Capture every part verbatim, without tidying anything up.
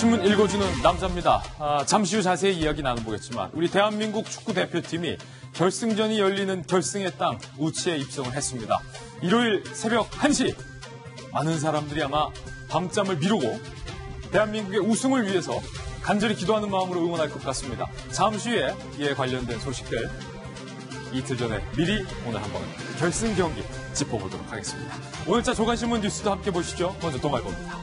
신문 읽어주는 남자입니다. 아, 잠시 후 자세히 이야기 나눠보겠지만 우리 대한민국 축구 대표팀이 결승전이 열리는 결승의 땅 우치에 입성을 했습니다. 일요일 새벽 한 시 많은 사람들이 아마 밤잠을 미루고 대한민국의 우승을 위해서 간절히 기도하는 마음으로 응원할 것 같습니다. 잠시 후에 이에 관련된 소식들 이틀 전에 미리 오늘 한번 결승 경기 짚어보도록 하겠습니다. 오늘자 조간신문 뉴스도 함께 보시죠. 먼저 동아일보입니다.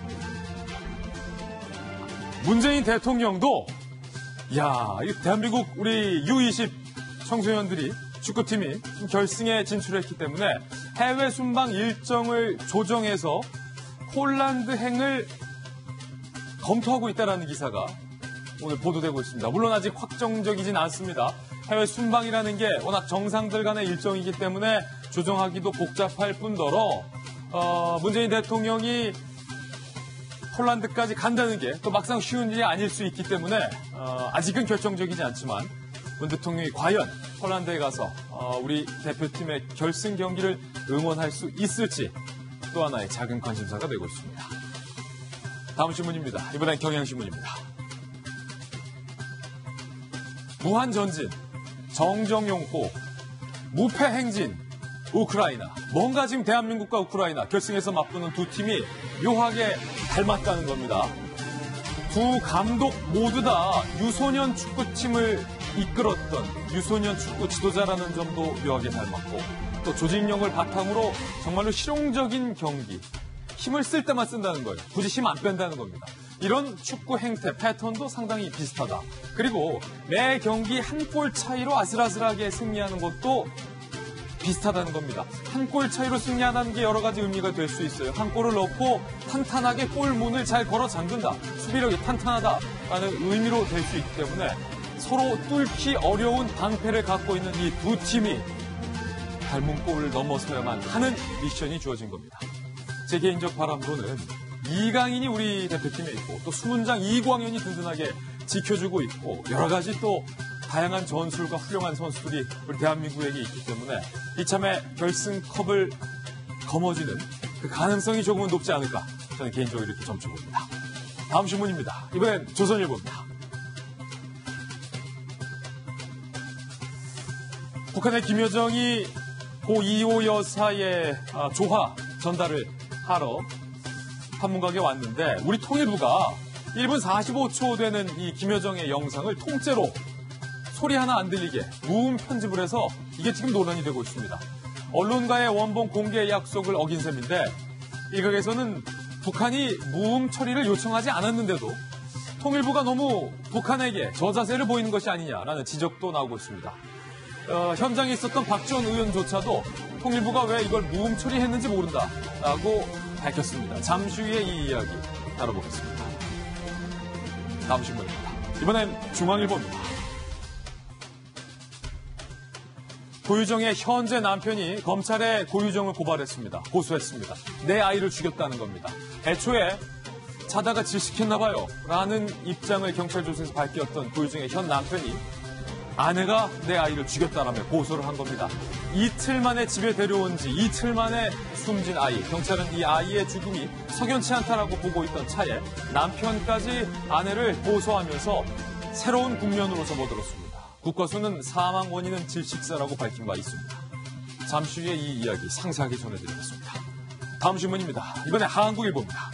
문재인 대통령도 야, 이 대한민국 우리 유 이십 청소년들이 축구팀이 결승에 진출했기 때문에 해외 순방 일정을 조정해서 폴란드행을 검토하고 있다는 기사가 오늘 보도되고 있습니다. 물론 아직 확정적이진 않습니다. 해외 순방이라는 게 워낙 정상들 간의 일정이기 때문에 조정하기도 복잡할 뿐더러 어, 문재인 대통령이 폴란드까지 간다는 게 또 막상 쉬운 일이 아닐 수 있기 때문에 어, 아직은 결정적이지 않지만 문 대통령이 과연 폴란드에 가서 어, 우리 대표팀의 결승 경기를 응원할 수 있을지 또 하나의 작은 관심사가 되고 있습니다. 다음 신문입니다. 이번엔 경향신문입니다. 무한전진, 정정용호, 무패행진, 우크라이나. 뭔가 지금 대한민국과 우크라이나 결승에서 맞붙는 두 팀이 묘하게 닮았다는 겁니다. 두 감독 모두 다 유소년 축구팀을 이끌었던 유소년 축구 지도자라는 점도 묘하게 닮았고 또 조직력을 바탕으로 정말로 실용적인 경기, 힘을 쓸 때만 쓴다는 거예요. 굳이 힘 안 뺀다는 겁니다. 이런 축구 행태, 패턴도 상당히 비슷하다. 그리고 매 경기 한 골 차이로 아슬아슬하게 승리하는 것도 비슷하다는 겁니다. 한 골 차이로 승리하는 게 여러 가지 의미가 될 수 있어요. 한 골을 넣고 탄탄하게 골문을 잘 걸어 잠근다. 수비력이 탄탄하다라는 의미로 될 수 있기 때문에 서로 뚫기 어려운 방패를 갖고 있는 이 두 팀이 닮은 골을 넘어서야만 하는 미션이 주어진 겁니다. 제 개인적 바람으로는 이강인이 우리 대표팀에 있고 또 수문장 이광현이 든든하게 지켜주고 있고 여러 가지 또 다양한 전술과 훌륭한 선수들이 우리 대한민국에게 있기 때문에 이참에 결승컵을 거머쥐는 그 가능성이 조금은 높지 않을까 저는 개인적으로 이렇게 점쳐봅니다. 다음 신문입니다. 이번엔 조선일보입니다. 북한의 김여정이 고 이호 여사의 조화 전달을 하러 판문각에 왔는데 우리 통일부가 일 분 사십오 초 되는 이 김여정의 영상을 통째로 소리 하나 안 들리게 무음 편집을 해서 이게 지금 논란이 되고 있습니다. 언론과의 원본 공개 약속을 어긴 셈인데 일각에서는 북한이 무음 처리를 요청하지 않았는데도 통일부가 너무 북한에게 저자세를 보이는 것이 아니냐라는 지적도 나오고 있습니다. 어, 현장에 있었던 박지원 의원조차도 통일부가 왜 이걸 무음 처리했는지 모른다라고 밝혔습니다. 잠시 후에 이 이야기 다뤄보겠습니다. 다음 신문입니다. 이번엔 중앙일보입니다. 고유정의 현재 남편이 검찰에 고유정을 고발했습니다. 고소했습니다. 내 아이를 죽였다는 겁니다. 애초에 자다가 질식했나 봐요 라는 입장을 경찰 조사에서 밝혔던 고유정의 현 남편이 아내가 내 아이를 죽였다라며 고소를 한 겁니다. 이틀 만에 집에 데려온 지 이틀 만에 숨진 아이. 경찰은 이 아이의 죽음이 석연치 않다라고 보고 있던 차에 남편까지 아내를 고소하면서 새로운 국면으로 접어들었습니다. 국과수는 사망 원인은 질식사라고 밝힌 바 있습니다. 잠시 후에 이 이야기 상세하게 전해드리겠습니다. 다음 신문입니다. 이번에 한국일보입니다.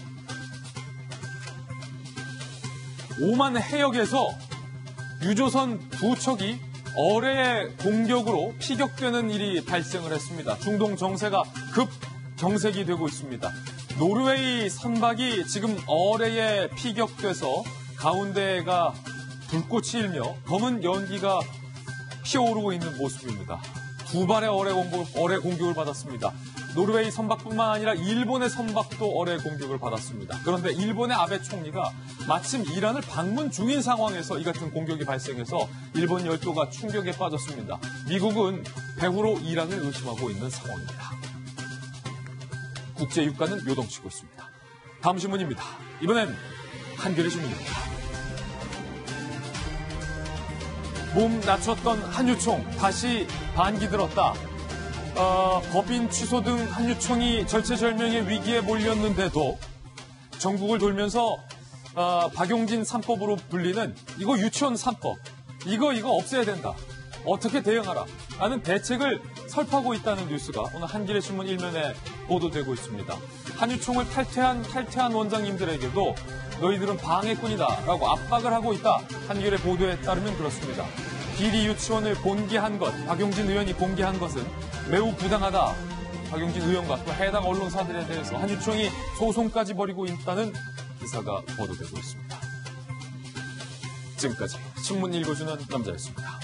오만 해역에서 유조선 두 척이 어뢰의 공격으로 피격되는 일이 발생을 했습니다. 중동 정세가 급 경색이 되고 있습니다. 노르웨이 선박이 지금 어뢰에 피격돼서 가운데가 불꽃이 일며 검은 연기가 피어오르고 있는 모습입니다. 두 발의 어뢰 공격, 어뢰 공격을 받았습니다. 노르웨이 선박뿐만 아니라 일본의 선박도 어뢰 공격을 받았습니다. 그런데 일본의 아베 총리가 마침 이란을 방문 중인 상황에서 이 같은 공격이 발생해서 일본 열도가 충격에 빠졌습니다. 미국은 배후로 이란을 의심하고 있는 상황입니다. 국제 유가는 요동치고 있습니다. 다음 신문입니다. 이번엔 한겨레 신문입니다. 몸 낮췄던 한유총 다시 반기 들었다. 어, 법인 취소 등 한유총이 절체절명의 위기에 몰렸는데도 전국을 돌면서 어, 박용진 삼법으로 불리는 이거 유치원 삼법, 이거 이거 없애야 된다. 어떻게 대응하라 라는 대책을 설파하고 있다는 뉴스가 오늘 한겨레 신문 일면에 보도되고 있습니다. 한유총을 탈퇴한 탈퇴한 원장님들에게도 너희들은 방해꾼이다라고 압박을 하고 있다. 한겨레 보도에 따르면 그렇습니다. 비리 유치원을 공개한 것, 박용진 의원이 공개한 것은 매우 부당하다. 박용진 의원과 또 해당 언론사들에 대해서 한유총이 소송까지 벌이고 있다는 기사가 보도되고 있습니다. 지금까지 신문 읽어주는 남자였습니다.